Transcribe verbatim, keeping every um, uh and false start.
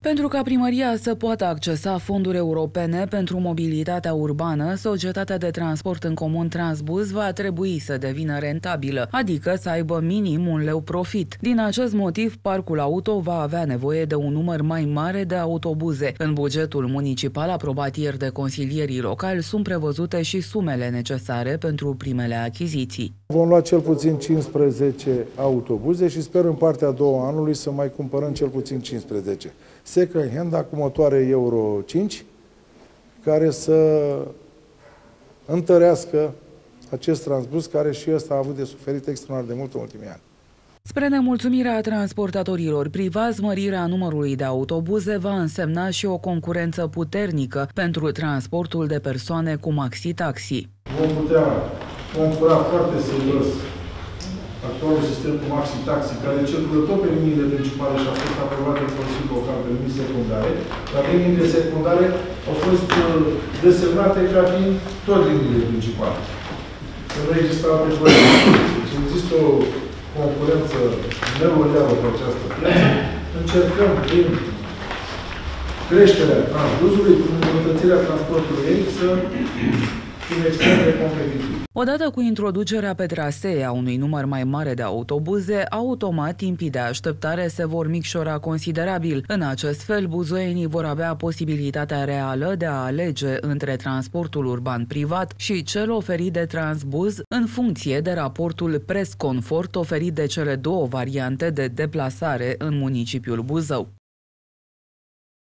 Pentru ca primăria să poată accesa fonduri europene pentru mobilitatea urbană, societatea de transport în comun Transbuz va trebui să devină rentabilă, adică să aibă minim un leu profit. Din acest motiv, parcul auto va avea nevoie de un număr mai mare de autobuze. În bugetul municipal aprobat ieri de consilierii locali sunt prevăzute și sumele necesare pentru primele achiziții. Vom lua cel puțin cincisprezece autobuze și sper în partea a doua anului să mai cumpărăm cel puțin cincisprezece. Second hand cu motoare Euro cinci, care să întărească acest Transbuz, care și ăsta a avut de suferit extraordinar de mult în ultimii ani. Spre nemulțumirea transportatorilor privați, mărirea numărului de autobuze va însemna și o concurență puternică pentru transportul de persoane cu maxi-taxi. Vom putea concura foarte serios actualul sistem cu maxi-taxi, care circulă tot pe liniile principale și a fost aprobat de Consiliul Local pe linii secundare, dar liniile secundare au fost desemnate ca fiind tot liniile principale. Că nu există alte probleme. Deci există o concurență neloială pe această piață. Încercăm prin creșterea Transbuzului, prin îmbunătățirea transportului aeric, să fim extrem de competitivi. Odată cu introducerea pe trasee a unui număr mai mare de autobuze, automat timpii de așteptare se vor micșora considerabil. În acest fel, buzoienii vor avea posibilitatea reală de a alege între transportul urban privat și cel oferit de Transbuz în funcție de raportul preț-confort oferit de cele două variante de deplasare în municipiul Buzău.